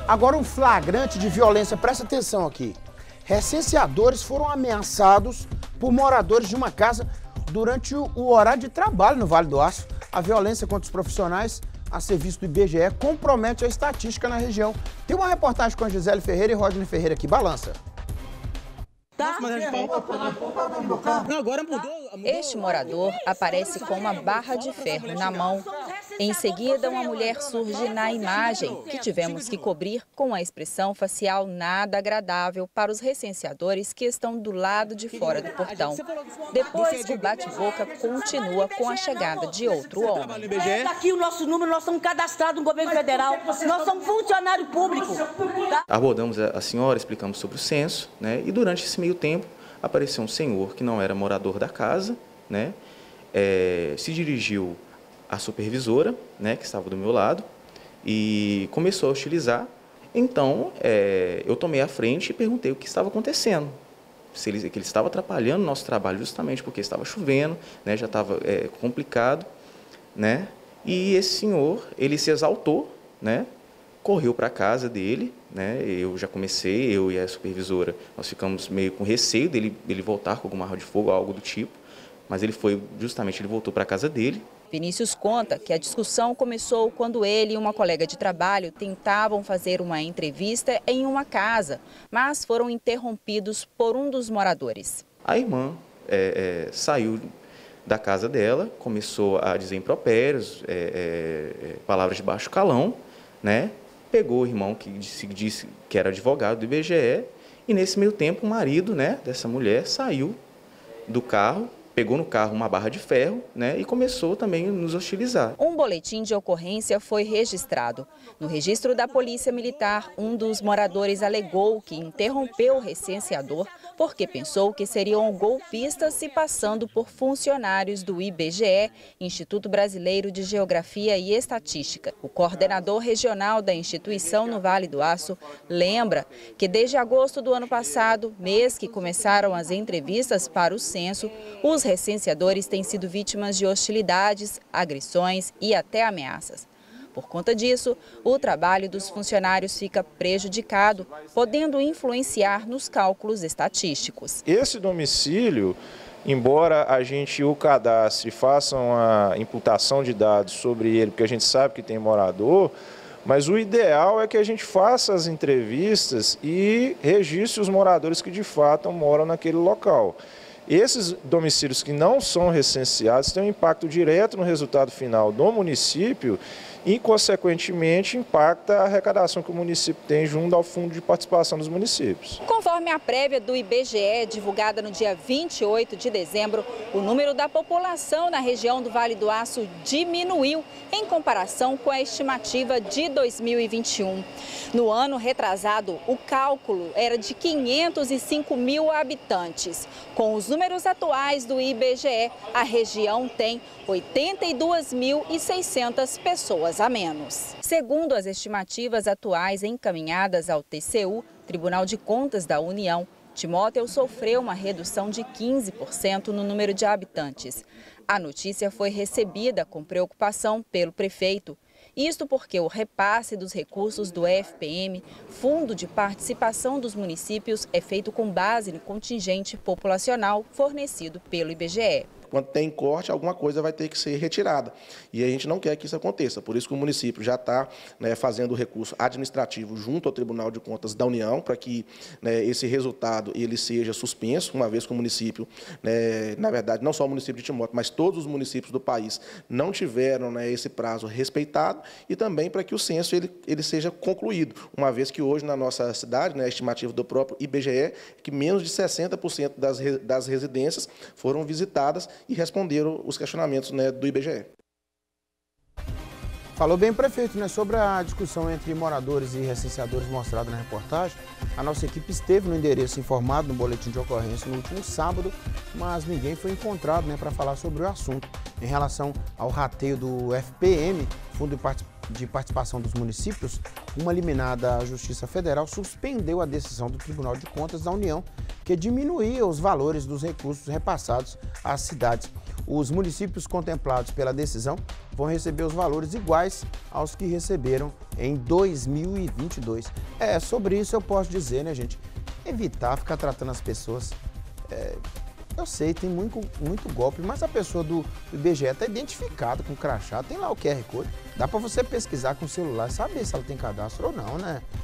Agora um flagrante de violência, presta atenção aqui. Recenseadores foram ameaçados por moradores de uma casa durante o horário de trabalho no Vale do Aço. A violência contra os profissionais a serviço do IBGE compromete a estatística na região. Tem uma reportagem com a Gisele Ferreira e Rodney Ferreira aqui. Balança. Este morador aparece com uma barra de ferro na mão. Em seguida, uma mulher surge na imagem, que tivemos que cobrir com a expressão facial nada agradável para os recenseadores que estão do lado de fora do portão. Depois, o bate-boca continua com a chegada de outro homem. Está aqui o nosso número, nós somos cadastrados no governo federal, nós somos funcionário público. Abordamos a senhora, explicamos sobre o censo, né? E durante esse meio tempo apareceu um senhor que não era morador da casa, né? Se dirigiu à supervisora, né, que estava do meu lado, e começou a hostilizar. Então, eu tomei a frente e perguntei o que estava acontecendo. Que ele estava atrapalhando o nosso trabalho justamente porque estava chovendo, né, já estava complicado, né? E esse senhor, ele se exaltou, né? Correu para a casa dele, né? Eu e a supervisora, nós ficamos meio com receio dele voltar com alguma arma de fogo ou algo do tipo, mas ele voltou para a casa dele. Vinícius conta que a discussão começou quando ele e uma colega de trabalho tentavam fazer uma entrevista em uma casa, mas foram interrompidos por um dos moradores. A irmã saiu da casa dela, começou a dizer impropérios, palavras de baixo calão, né? Pegou o irmão que disse que era advogado do IBGE e nesse meio tempo o marido, né, dessa mulher saiu do carro, pegou no carro uma barra de ferro, né, e começou também a nos hostilizar. Um boletim de ocorrência foi registrado. No registro da Polícia Militar, um dos moradores alegou que interrompeu o recenseador porque pensou que seriam golpistas se passando por funcionários do IBGE, Instituto Brasileiro de Geografia e Estatística. O coordenador regional da instituição no Vale do Aço lembra que desde agosto do ano passado, mês que começaram as entrevistas para o censo, os recenseadores têm sido vítimas de hostilidades, agressões e até ameaças. Por conta disso, o trabalho dos funcionários fica prejudicado, podendo influenciar nos cálculos estatísticos. Esse domicílio, embora a gente o cadastre e faça uma imputação de dados sobre ele, porque a gente sabe que tem morador, mas o ideal é que a gente faça as entrevistas e registre os moradores que de fato moram naquele local. Esses domicílios que não são recenseados têm um impacto direto no resultado final do município e, consequentemente, impacta a arrecadação que o município tem junto ao Fundo de Participação dos Municípios. Conforme a prévia do IBGE, divulgada no dia 28 de dezembro, o número da população na região do Vale do Aço diminuiu em comparação com a estimativa de 2021. No ano retrasado, o cálculo era de 505 mil habitantes. Com os números atuais do IBGE, a região tem 82.600 pessoas a menos. Segundo as estimativas atuais encaminhadas ao TCU, Tribunal de Contas da União, Timóteo sofreu uma redução de 15% no número de habitantes. A notícia foi recebida com preocupação pelo prefeito. Isto porque o repasse dos recursos do FPM, Fundo de Participação dos Municípios, é feito com base no contingente populacional fornecido pelo IBGE. Quando tem corte, alguma coisa vai ter que ser retirada. E a gente não quer que isso aconteça. Por isso que o município já está fazendo o recurso administrativo junto ao Tribunal de Contas da União, para que esse resultado ele seja suspenso, uma vez que o município, na verdade, não só o município de Timóteo, mas todos os municípios do país não tiveram esse prazo respeitado, e também para que o censo ele seja concluído, uma vez que hoje na nossa cidade, a estimativa do próprio IBGE, é que menos de 60% das residências foram visitadas e responderam os questionamentos do IBGE. Falou bem o prefeito, sobre a discussão entre moradores e recenseadores mostrada na reportagem. A nossa equipe esteve no endereço informado no boletim de ocorrência no último sábado, mas ninguém foi encontrado para falar sobre o assunto. Em relação ao rateio do FPM, Fundo de Participação dos Municípios, uma liminar da Justiça Federal suspendeu a decisão do Tribunal de Contas da União, que diminuía os valores dos recursos repassados às cidades. Os municípios contemplados pela decisão vão receber os valores iguais aos que receberam em 2022. Sobre isso eu posso dizer, né, gente, evitar ficar tratando as pessoas. Eu sei, tem muito golpe, mas a pessoa do IBGE está identificada com o crachá, tem lá o QR Code. Dá para você pesquisar com o celular e saber se ela tem cadastro ou não, né?